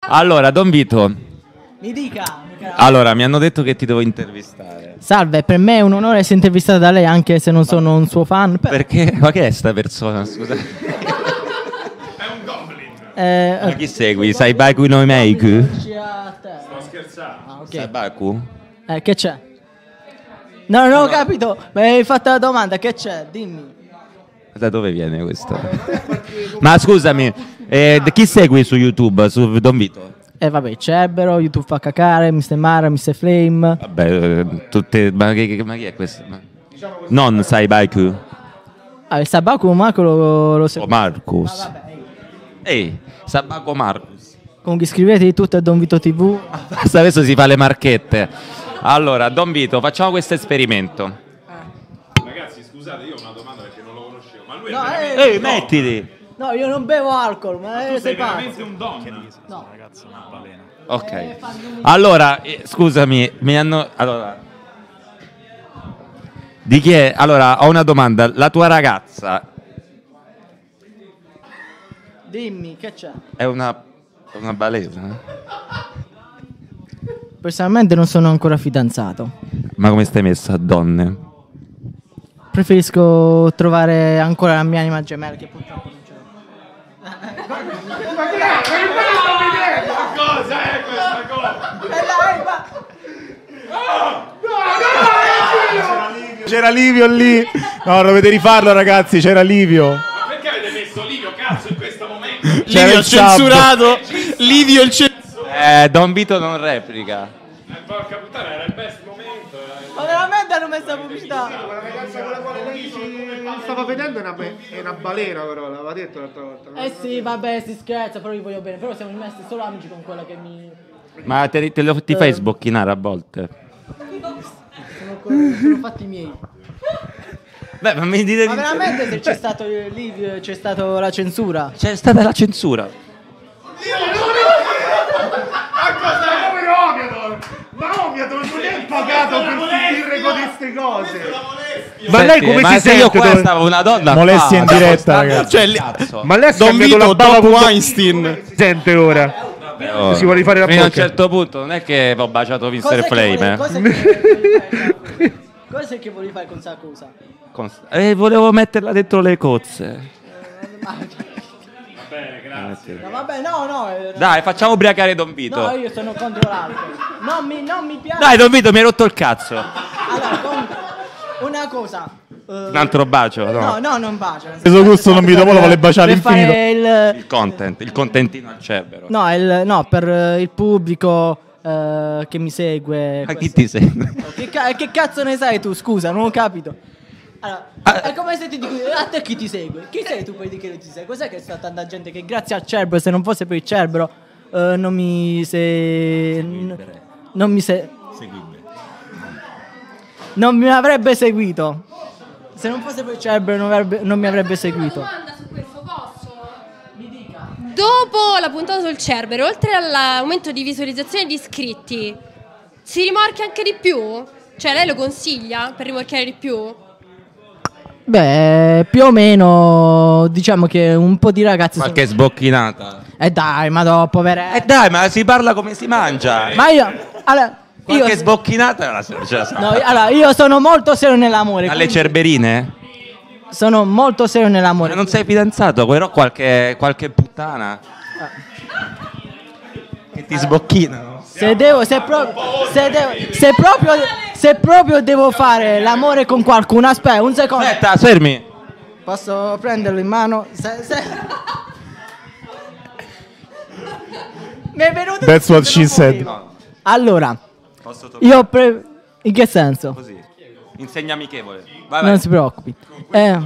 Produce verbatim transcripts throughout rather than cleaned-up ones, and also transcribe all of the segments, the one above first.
Allora, Don Vito. Mi dica. Allora, mi hanno detto che ti devo intervistare. Salve, per me è un onore essere intervistato da lei anche se non sono un suo fan. Per... Perché? Ma che è sta persona, scusa? È un goblin. Eh, Ma chi segui? Sai Baku no Meiku? Sto scherzando. Ah, ok. Sai Baku? Eh, che c'è? No, non ho capito. Mi hai fatto la domanda, che c'è? Dimmi. Da dove viene questo? Ma scusami, eh, chi segui su YouTube, su Don Vito? Eh vabbè, Cerbero, YouTube fa cacare, mister Mara, mister Flame. Vabbè, eh, tutte... Ma, che, ma chi è questo? Ma... Non sai Baku? Ah, il Sabaku Marco lo, lo O seguo. Marcus? Ah, vabbè, ehi. Ehi, Sabaco Marcus. Comunque iscrivetevi tutti a Don Vito tivù. Basta, adesso si fa le marchette. Allora, Don Vito, facciamo questo esperimento. Ragazzi, scusate, io ho una domanda perché non lo conoscevo. Ma lui No, è veramente eh, Ehi, un don. mettiti! No, io non bevo alcol, ma Tu eh, sei sei veramente pazzo. un don. No. Ragazzi, una balena. Ok. Allora, eh, scusami, mi hanno... Allora... Di chi è? Allora, ho una domanda. La tua ragazza Dimmi, che c'è? è una... è una balena? Personalmente non sono ancora fidanzato. Ma come stai messa a donne? Preferisco trovare ancora la mia anima gemella che purtroppo non c'è. Cosa è questa cosa? C'era Livio lì. No, dovete rifarlo, ragazzi. C'era Livio. Ma perché avete messo Livio, cazzo, in questo momento? C'era Livio il sub. censurato. Livio il censurato. Eh, Don Vito non replica. Eh, porca puttana, era il best momento. eh. Ma veramente hanno messo la pubblicità? La ragazza con la quale lei si stava vedendo è una, be- è una balena, però l'aveva detto l'altra volta. Eh sì, vabbè, si scherza, però vi voglio bene. Però siamo rimasti solo amici con quella che mi... Ma te, te lo, ti fai sbocchinare a volte? Sono, co- sono fatti miei. Beh, ma mi dite Ma di... veramente se c'è stato lì, c'è stata la censura? C'è stata la censura. Ma Omiador non è pagato per sentire con queste cose. Ma lei come ma si se sente? io qua dove- stavo una donna Molestia qua, in diretta, stavo ragazzi. stando Cioè, al cazzo. Ma lei ha Don scambiato Vito la bava dopo con Weinstein. Si sente ora. Oh. Si vuole rifare la Fino a un bocca. certo punto non è che ho baciato mister Cos'è che Flame. volevi- eh. Cos'è che volevi fare? Cos'è che volevi fare con sta cosa? Const- eh, volevo metterla dentro le cozze. Bene, grazie. No, vabbè, no, no. eh, Dai, facciamo ubriacare Don Vito. No, io sono contro l'alcol. Non mi, non mi piace. Dai, Don Vito, mi hai rotto il cazzo. Allora, comunque, una cosa. eh, Un altro bacio, no? No, no, non bacio. Questo gusto non mi do, lo vuole baciare per fare il, Il content, il contentino al cerbero. no, il, no, per eh, il pubblico eh, che mi segue. Ma chi questo- ti segue? Che, ca- che cazzo ne sai tu? Scusa, non ho capito. Allora, Ah. è come se ti dico a te chi ti segue? Chi sei tu poi di che non ti segue? Cos'è che sta tanta gente che grazie al Cerbero, se non fosse per il Cerbero, eh, non mi se n- non mi se non mi avrebbe seguito. Se non fosse per il Cerbero non, avrebbe- non mi avrebbe seguito. Una domanda su questo, posso? Mi dica. Dopo la puntata sul Cerbero, oltre all'aumento di visualizzazione di iscritti, si rimorchia anche di più? Cioè lei lo consiglia per rimorchiare di più? Beh, più o meno diciamo che un po' di ragazzi sono... Qualche sbocchinata. Eh dai, ma dopo, Eh dai, ma si parla come si mangia. Ma io allora, Qualche io, sbocchinata la ce la sa. no, allora, io sono molto serio nell'amore. Alle quindi cerberine? sono molto serio nell'amore. Ma non sei fidanzato, però qualche, qualche puttana che ti sbocchinano. Se devo, se, pro- se, devo se, proprio, se proprio devo fare l'amore con qualcuno, aspetta un secondo. Aspetta, fermi. Posso prenderlo in mano? Se, se... Mi è venuto. That's what se she non said. volevo. Allora, Posso toccare io pre- in che senso? così? Insegna amichevole. Vai, vai. Non si preoccupi. Eh.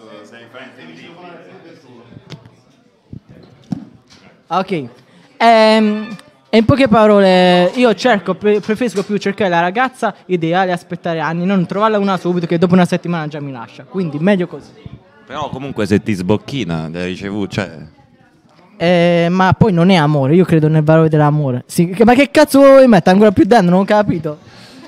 Ok. Ehm, e in poche parole, io cerco, pre- preferisco più cercare la ragazza ideale, aspettare anni, non trovarla una subito che dopo una settimana già mi lascia. Quindi meglio così. Però comunque se ti sbocchina, l'hai ricevuto, cioè... Eh, ma poi non è amore, io credo nel valore dell'amore. Sì, che- ma che cazzo vuoi mettere? Ancora più danno, non ho capito.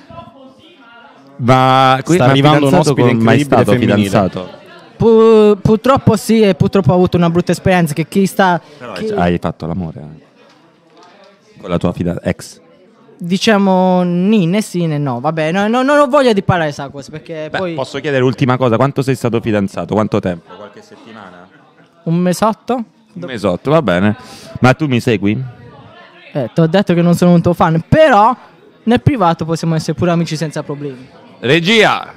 Ma qui Sta ma arrivando un fidanzato ospite con- mai incredibile stato femminile. fidanzato? Pu- purtroppo sì, e purtroppo ho avuto una brutta esperienza che chi sta... Però chi- hai fatto l'amore. eh. Con la tua fida ex? Diciamo ni, né sì né no. Vabbè, no, no, non ho voglia di parlare di questa cosa perché Beh, poi posso chiedere l'ultima cosa, quanto sei stato fidanzato? Quanto tempo? Qualche settimana? un mesotto? Un mesotto, va bene. Ma tu mi segui? Eh, ti ho detto che non sono un tuo fan, però nel privato possiamo essere pure amici senza problemi. Regia!